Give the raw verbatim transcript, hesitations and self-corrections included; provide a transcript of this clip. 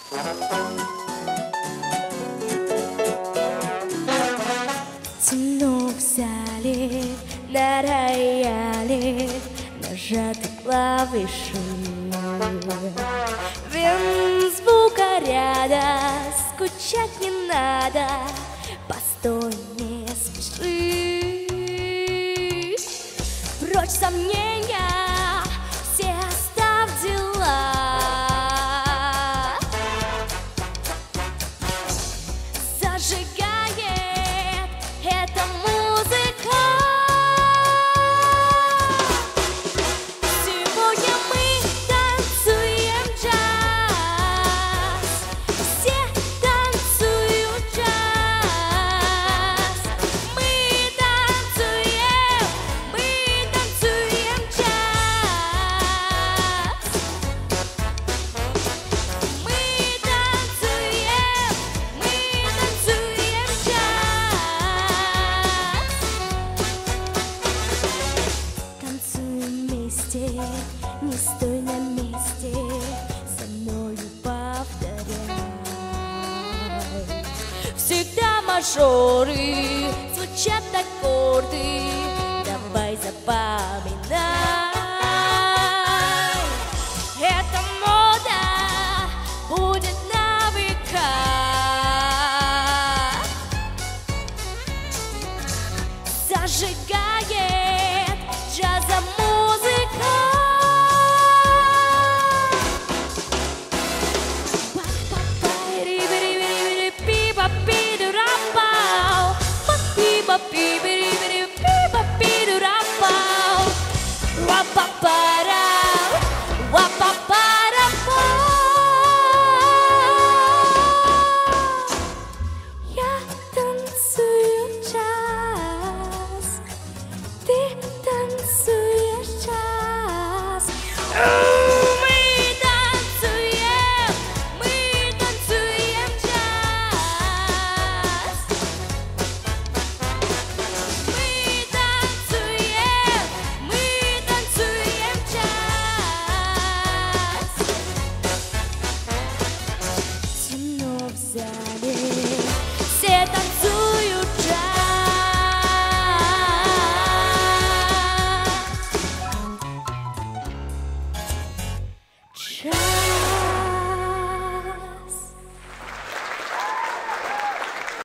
Темно в зале, на рояле нажаты клавиши. Без звука ряда скучать не надо, постой, не спеши. Прочь сомнения, все оставь дела. Зажигает эта музыка. Сегодня мы танцуем джаз. Все танцуют джаз. Мы танцуем, мы танцуем джаз. Мы танцуем, мы танцуем джаз. Танцуем вместе, не стой на месте, со мною повторяй. Всегда мажоры, звучат аккорды, давай запоминай.